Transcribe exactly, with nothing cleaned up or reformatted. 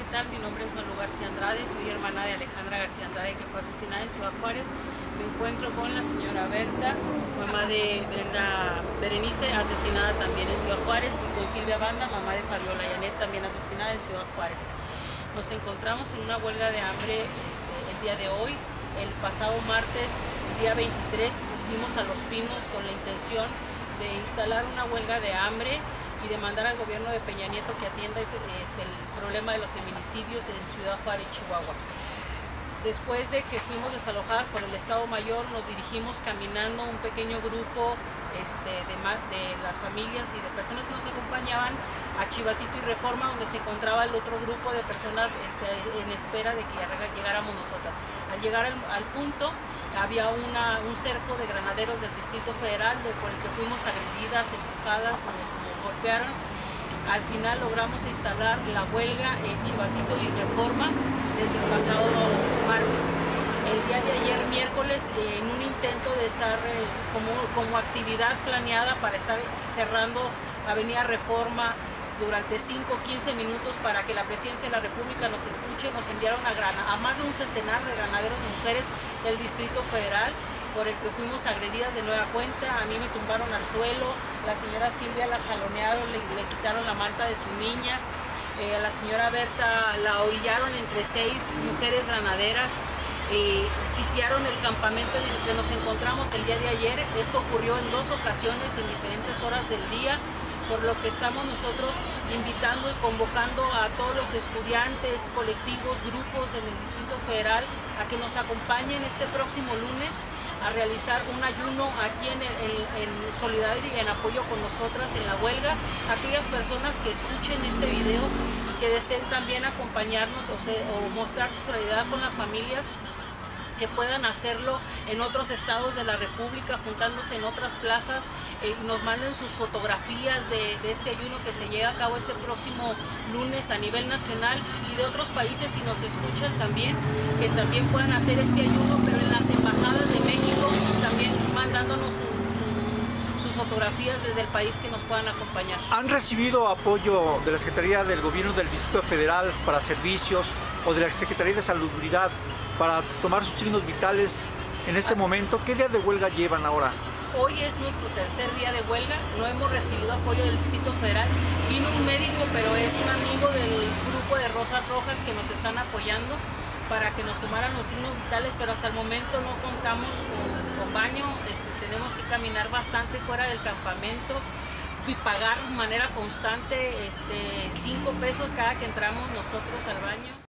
tal? Mi nombre es Malu García Andrade, soy hermana de Alejandra García Andrade, que fue asesinada en Ciudad Juárez. Me encuentro con la señora Berta, mamá de Brenda Berenice, asesinada también en Ciudad Juárez, y con Silvia Banda, mamá de Fabiola Yanet, también asesinada en Ciudad Juárez. Nos encontramos en una huelga de hambre este, el día de hoy. El pasado martes, día veintitrés, fuimos a Los Pinos con la intención de instalar una huelga de hambre y demandar al gobierno de Peña Nieto que atienda este, el problema de los feminicidios en Ciudad Juárez, Chihuahua. Después de que fuimos desalojadas por el Estado Mayor, nos dirigimos caminando un pequeño grupo este, de, de las familias y de personas que nos acompañaban a Chivatito y Reforma, donde se encontraba el otro grupo de personas este, en espera de que llegáramos nosotras. Al llegar al, al punto, había una, un cerco de granaderos del Distrito Federal, de, por el que fuimos agredidas, empujadas, nos, nos golpearon. Al final logramos instalar la huelga en Chivatito y Reforma desde el pasado martes. El día de ayer, miércoles, eh, en un intento de estar eh, como, como actividad planeada para estar cerrando Avenida Reforma durante cinco o quince minutos para que la Presidencia de la República nos escuche, nos enviaron a, grana, a más de un centenar de granaderos de mujeres del Distrito Federal, por el que fuimos agredidas de nueva cuenta. A mí me tumbaron al suelo, la señora Silvia la jalonearon, le, le quitaron la manta de su niña, eh, a la señora Berta la orillaron entre seis mujeres granaderas, eh, sitiaron el campamento en el que nos encontramos el día de ayer. Esto ocurrió en dos ocasiones, en diferentes horas del día, por lo que estamos nosotros invitando y convocando a todos los estudiantes, colectivos, grupos en el Distrito Federal a que nos acompañen este próximo lunes a realizar un ayuno aquí en, el, en solidaridad y en apoyo con nosotras en la huelga. Aquellas personas que escuchen este video y que deseen también acompañarnos o, se, o mostrar su solidaridad con las familias, que puedan hacerlo en otros estados de la República, juntándose en otras plazas, eh, y nos manden sus fotografías de, de este ayuno que se lleva a cabo este próximo lunes a nivel nacional, y de otros países, si nos escuchan también, que también puedan hacer este ayuno, pero en las embajadas de México también mandándonos su, su, sus fotografías desde el país, que nos puedan acompañar. ¿Han recibido apoyo de la Secretaría del Gobierno del Distrito Federal para servicios o de la Secretaría de Salubridad para tomar sus signos vitales en este momento? ¿Qué día de huelga llevan ahora? Hoy es nuestro tercer día de huelga, no hemos recibido apoyo del Distrito Federal. Vino un médico, pero es un amigo del grupo de Rosas Rojas que nos están apoyando para que nos tomaran los signos vitales, pero hasta el momento no contamos con, con baño. Este, tenemos que caminar bastante fuera del campamento y pagar de manera constante este, cinco pesos cada que entramos nosotros al baño.